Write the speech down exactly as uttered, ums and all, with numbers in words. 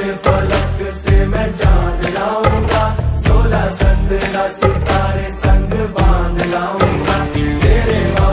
फलक से मैं जान लाऊंगा, सोलह संद्रा सितारे